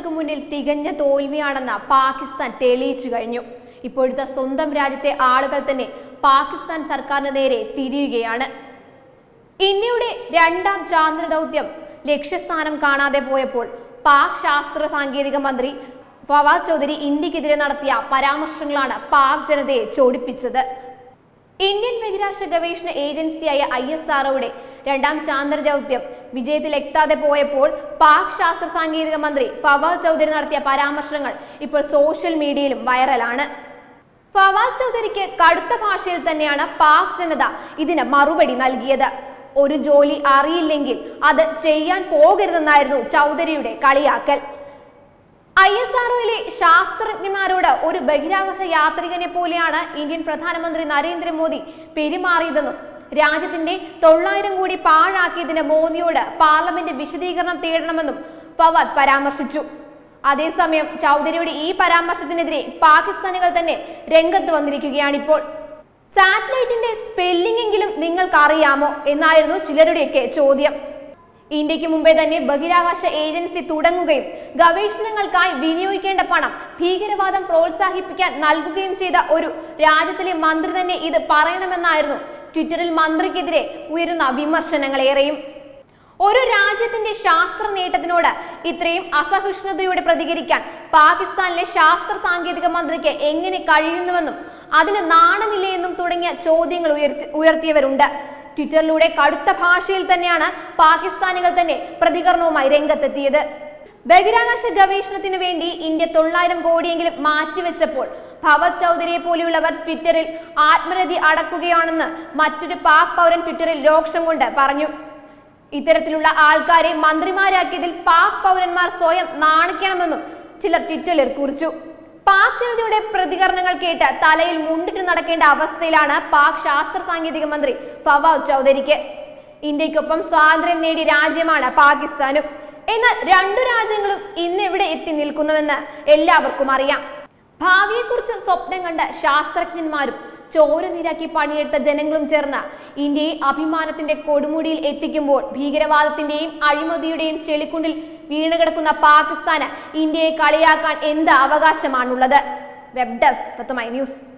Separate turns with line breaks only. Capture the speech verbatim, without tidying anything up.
രാജ്യങ്ങൾക്ക് മുന്നിൽ തികഞ്ഞ തോൽവിയാണെന്ന് പാകിസ്ഥാൻ തെളിയിച്ചു കഴിഞ്ഞു. ഇപ്പോഴത്തെ സ്വന്തം രാജ്യത്തെ ആളുകൾ തന്നെ പാകിസ്ഥാൻ സർക്കാരിന് നേരെ തിരിയുകയാണ്. ഇന്ത്യയുടെ രണ്ടാം ചാന്ദ്ര ദൗത്യം ലക്ഷ്യസ്ഥാനം കാണാതെ പോയപ്പോൾ പാക് ശാസ്ത്ര സാങ്കേതിക മന്ത്രി ഫവാദ് ചൗധരി ഇന്ത്യക്കെതിരെ നടത്തിയ പരാമർശങ്ങളാണ് പാക് ജനതയെ ചൊടിപ്പിച്ചത്. ഇന്ത്യൻ ബഹിരാകാശ ഗവേഷണ ഏജൻസിയായ ഐ എസ് ആർഒയുടെ രണ്ടാം ചാന്ദ്ര ദൗത്യം വിജയത്തിലെത്താതെ പോയപ്പോൾ പാക് ശാസ്ത്ര സാങ്കേതിക മന്ത്രി ഫവാദ് ചൗധരി നടത്തിയ പരാമർശങ്ങൾ ഇപ്പോൾ സോഷ്യൽ മീഡിയയിലും വൈറലാണ്. ഫവാദ് ചൗധരിക്ക് കടുത്ത ഭാഷയിൽ തന്നെയാണ് പാക് ജനത ഇതിന് മറുപടി നൽകിയത്. ഒരു ജോലി അറിയില്ലെങ്കിൽ അത് ചെയ്യാൻ പോകരുതെന്നായിരുന്നു ചൗധരിയുടെ കളിയാക്കൽ. ഐ എസ് ആർഒയിലെ ശാസ്ത്രജ്ഞന്മാരോട് ഒരു ബഹിരാകാശ യാത്രികനെ പോലെയാണ് ഇന്ത്യൻ പ്രധാനമന്ത്രി നരേന്ദ്രമോദി പെരുമാറിയതെന്നും രാജ്യത്തിന്റെ തൊള്ളായിരം കോടി പാഴാക്കിയതിന് മോദിയോട് പാർലമെന്റ് വിശദീകരണം തേടണമെന്നും ഫവാദ് പരാമർശിച്ചു. അതേസമയം ചൗധരിയുടെ ഈ പരാമർശത്തിനെതിരെ പാകിസ്ഥാനികൾ തന്നെ രംഗത്ത് വന്നിരിക്കുകയാണിപ്പോൾ. സാറ്റലൈറ്റിന്റെ സ്പെല്ലിംഗ് എങ്കിലും നിങ്ങൾക്ക് അറിയാമോ എന്നായിരുന്നു ചിലരുടെയൊക്കെ ചോദ്യം. ഇന്ത്യക്ക് മുമ്പേ തന്നെ ബഹിരാകാശ ഏജൻസി തുടങ്ങുകയും ഗവേഷണങ്ങൾക്കായി വിനിയോഗിക്കേണ്ട പണം ഭീകരവാദം പ്രോത്സാഹിപ്പിക്കാൻ നൽകുകയും ചെയ്ത ഒരു രാജ്യത്തിലെ മന്ത്രി തന്നെ ഇത് പറയണമെന്നായിരുന്നു ട്വിറ്ററിൽ മന്ത്രിക്കെതിരെ ഉയരുന്ന വിമർശനങ്ങളേറെയും. ഒരു രാജ്യത്തിന്റെ ശാസ്ത്ര നേട്ടത്തിനോട് ഇത്രയും അസഹിഷ്ണുതയോടെ പ്രതികരിക്കാൻ പാകിസ്ഥാനിലെ ശാസ്ത്ര സാങ്കേതിക മന്ത്രിക്ക് എങ്ങനെ കഴിയുന്നുവെന്നും അതിന് നാണമില്ലേ എന്നും തുടങ്ങിയ ചോദ്യങ്ങൾ ഉയർത്തി ഉയർത്തിയവരുണ്ട്. ട്വിറ്ററിലൂടെ കടുത്ത ഭാഷയിൽ തന്നെയാണ് പാകിസ്ഥാനികൾ തന്നെ പ്രതികരണവുമായി രംഗത്തെത്തിയത്. ബഹിരാകാശ ഗവേഷണത്തിന് വേണ്ടി ഇന്ത്യ തൊള്ളായിരം കോടിയെങ്കിലും മാറ്റിവെച്ചപ്പോൾ ഫവാദ് ചൗധരിയെ പോലെയുള്ളവർ ട്വിറ്ററിൽ ആത്മരതി അടക്കുകയാണെന്ന് മറ്റൊരു പാക് പൗരൻ ട്വിറ്ററിൽ രോക്ഷം കൊണ്ട് പറഞ്ഞു. ഇത്തരത്തിലുള്ള ആൾക്കാരെ മന്ത്രിമാരാക്കിയതിൽ പാക് പൗരന്മാർ സ്വയം നാണിക്കണമെന്നും ചിലർ ട്വിറ്ററിൽ കുറിച്ചു. പാക് ജനതയുടെ പ്രതികരണങ്ങൾ കേട്ട് തലയിൽ മുണ്ടിട്ട് നടക്കേണ്ട അവസ്ഥയിലാണ് പാക് ശാസ്ത്ര സാങ്കേതിക മന്ത്രി ഫവാദ് ചൗധരിക്ക്. ഇന്ത്യക്കൊപ്പം സ്വാതന്ത്ര്യം നേടിയ രാജ്യമാണ് പാകിസ്ഥാനും. എന്നാൽ രണ്ടു രാജ്യങ്ങളും ഇന്ന് എവിടെ എത്തി നിൽക്കുന്നുവെന്ന് എല്ലാവർക്കും അറിയാം. ഭാവിയെക്കുറിച്ച് സ്വപ്നം കണ്ട ശാസ്ത്രജ്ഞന്മാരും ചോര നീരാക്കി പണിയെടുത്ത ജനങ്ങളും ചേർന്ന് ഇന്ത്യയെ അഭിമാനത്തിന്റെ കൊടുമുടിയിൽ എത്തിക്കുമ്പോൾ ഭീകരവാദത്തിന്റെയും അഴിമതിയുടെയും ചെളിക്കുണ്ടിൽ വീണുകിടക്കുന്ന പാകിസ്ഥാന് ഇന്ത്യയെ കളിയാക്കാൻ എന്ത് അവകാശമാണുള്ളത്? Web desk Tatwamayi news.